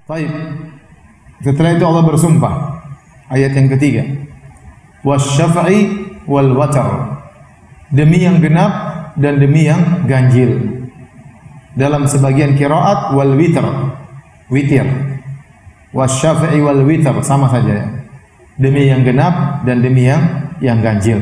Baik. Setelah itu Allah bersumpah. Ayat yang ketiga. Wasyafa'i wal watar. Demi yang genap dan demi yang ganjil. Dalam sebagian qiraat wal witr. Witir. Wasyafa'i wal witr sama saja. Demi yang genap dan demi yang ganjil.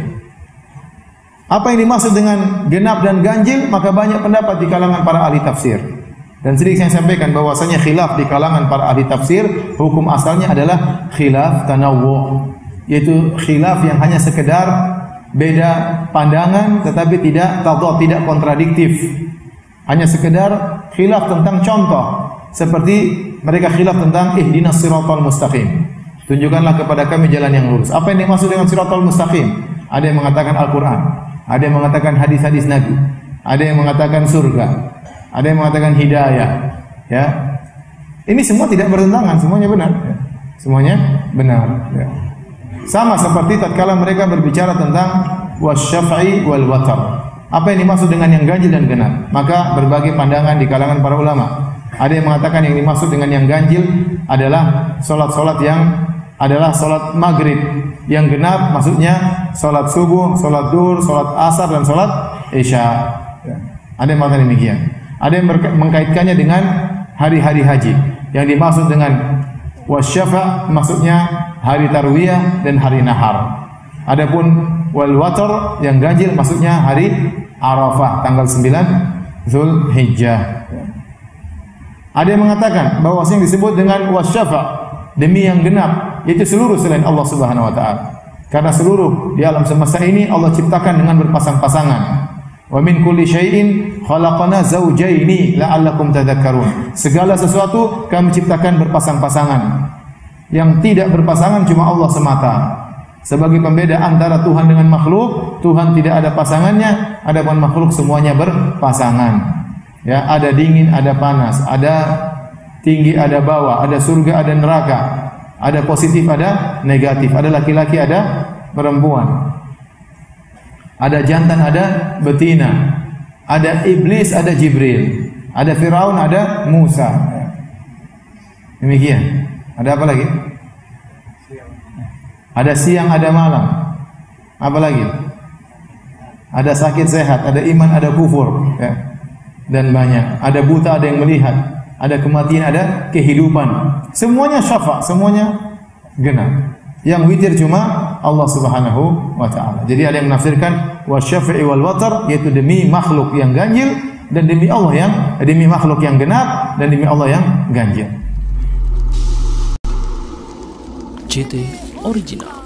Apa yang dimaksud dengan genap dan ganjil? Maka banyak pendapat di kalangan para ahli tafsir. Dan sering saya sampaikan bahwasanya khilaf di kalangan para ahli tafsir, hukum asalnya adalah khilaf tanawwu', yaitu khilaf yang hanya sekedar beda pandangan tetapi tidak tadad, tidak kontradiktif. Hanya sekedar khilaf tentang contoh, seperti mereka khilaf tentang ihdinas siratal mustaqim. Tunjukkanlah kepada kami jalan yang lurus. Apa yang dimaksud dengan siratal mustaqim? Ada yang mengatakan Al-Qur'an, ada yang mengatakan hadis-hadis Nabi, ada yang mengatakan surga, ada yang mengatakan hidayah, ya. Ini semua tidak bertentangan, semuanya benar. Ya. Semuanya benar. Ya. Sama seperti tatkala mereka berbicara tentang wasyafa'i wal watar. Apa yang dimaksud dengan yang ganjil dan genap? Maka berbagai pandangan di kalangan para ulama. Ada yang mengatakan yang dimaksud dengan yang ganjil adalah solat-solat yang adalah solat maghrib. Yang genap maksudnya solat subuh, solat duhur, solat asar dan solat isya. Ya. Ada yang mengatakan demikian. Ada yang mengkaitkannya dengan hari-hari haji. Yang dimaksud dengan wasyafa' maksudnya hari tarwiyah dan hari nahar. Adapun wal watar yang ganjil maksudnya hari Arafah tanggal 9 Zulhijjah. Ada yang mengatakan bahwa yang disebut dengan wasyafa' demi yang genap yaitu seluruh selain Allah Subhanahu wa taala. Karena seluruh di alam semesta ini Allah ciptakan dengan berpasang-pasangan. Wa min kulli syai'in khalaqana zawjaini la'allakum tadhakkarun. Segala sesuatu kami ciptakan berpasang-pasangan. Yang tidak berpasangan cuma Allah semata. Sebagai pembeda antara Tuhan dengan makhluk, Tuhan tidak ada pasangannya, adapun makhluk semuanya berpasangan. Ya, ada dingin, ada panas, ada tinggi, ada bawah, ada surga, ada neraka, ada positif, ada negatif, ada laki-laki, ada perempuan. Ada jantan, ada betina. Ada iblis, ada Jibril. Ada Firaun, ada Musa. Demikian. Ada apa lagi? Ada siang, ada malam. Apa lagi? Ada sakit sehat, ada iman, ada kufur. Ya. Dan banyak. Ada buta, ada yang melihat. Ada kematian, ada kehidupan. Semuanya syafa', semuanya genap. Yang witir cuma Allah Subhanahu wa taala. Jadi ada yang menafsirkan wasyafi'i wal watar yaitu demi makhluk yang ganjil dan demi Allah yang demi makhluk yang genap dan demi Allah yang ganjil. JT Original.